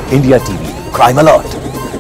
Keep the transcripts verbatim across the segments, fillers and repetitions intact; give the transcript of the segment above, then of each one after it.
India TV crime alert.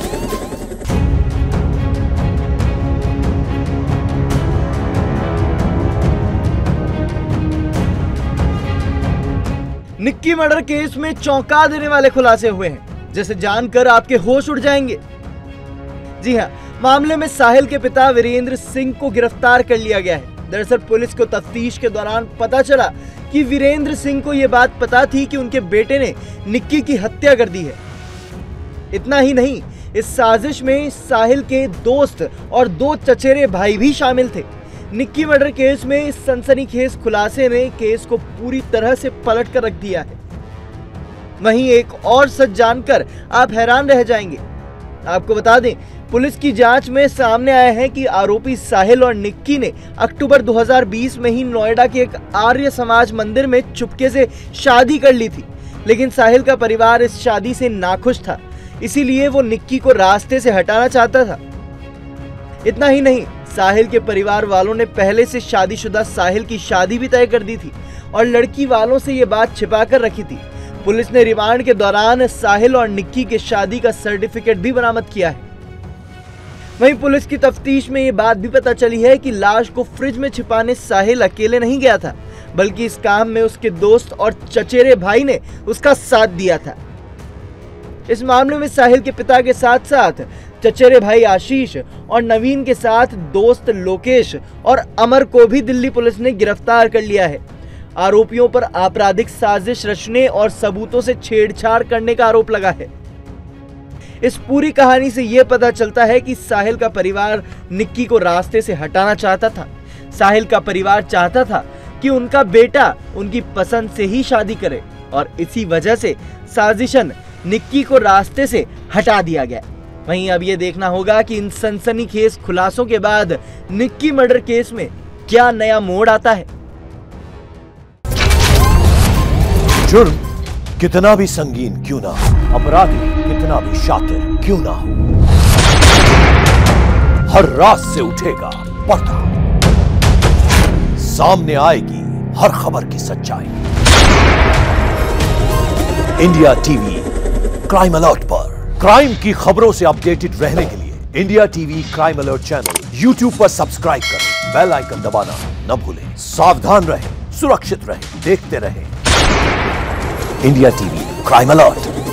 Nikki murder case में चौंका देने वाले खुलासे हुए हैं, जैसे जानकर आपके होश उड़ जाएंगे। जी हां, मामले में साहिल के पिता वीरेंद्र सिंह को गिरफ्तार कर लिया गया है। दरअसल पुलिस को तफ्तीश के दौरान पता चला कि वीरेंद्र सिंह को यह बात पता थी कि उनके बेटे ने निक्की की हत्या कर दी है। इतना ही नहीं, इस साजिश में साहिल के दोस्त और दो चचेरे भाई भी शामिल थे। निक्की मर्डर केस में इस सनसनीखेज खुलासे ने केस को पूरी तरह से पलट कर रख दिया है। वहीं एक और सच जानकर आप हैरान रह जाएंगे। आपको बता दें, पुलिस की जांच में सामने आया है कि आरोपी साहिल और निक्की ने अक्टूबर दो हज़ार बीस में ही नोएडा के एक आर्य समाज मंदिर में चुपके से शादी कर ली थी। लेकिन साहिल का परिवार इस शादी से नाखुश था, इसीलिए वो निक्की को रास्ते से हटाना चाहता था। इतना ही नहीं, साहिल के परिवार वालों ने पहले से शादीशुदा साहिल की शादी भी तय कर दी थी और लड़की वालों से ये बात छिपा कर रखी थी। पुलिस ने रिमांड के दौरान साहिल और निक्की के शादी का सर्टिफिकेट भी बरामद किया है। वहीं पुलिस की तफ्तीश में ये बात भी पता चली है कि लाश को फ्रिज में छिपाने साहिल अकेले नहीं गया था, बल्कि इस काम में उसके दोस्त और चचेरे भाई ने उसका साथ दिया था। इस मामले में साहिल के पिता के साथ साथ चचेरे भाई आशीष और नवीन के साथ दोस्त लोकेश और अमर को भी दिल्ली पुलिस ने गिरफ्तार कर लिया है। आरोपियों पर आपराधिक साजिश रचने और सबूतों से छेड़छाड़ करने का आरोप लगा है। इस पूरी कहानी से यह पता चलता है कि साहिल का परिवार निक्की को रास्ते से हटाना चाहता था। साहिल का परिवार चाहता था कि उनका बेटा उनकी पसंद से ही शादी करे और इसी वजह से साजिशन निक्की को रास्ते से हटा दिया गया। वहीं अब यह देखना होगा कि इन सनसनीखेज खुलासों के बाद निक्की मर्डर केस में क्या नया मोड़ आता है। जुर्म कितना भी संगीन क्यों ना हो, अपराधी कितना भी शातिर क्यों ना हो, हर रात से उठेगा पर्दा, सामने आएगी हर खबर की सच्चाई। इंडिया टीवी क्राइम अलर्ट पर क्राइम की खबरों से अपडेटेड रहने के लिए India TV crime alert channel YouTube पर सब्सक्राइब करें, बेल आइकन दबाना न भूलें। सावधान रहें, सुरक्षित रहें, देखते रहें इंडिया टीवी क्राइम अलर्ट।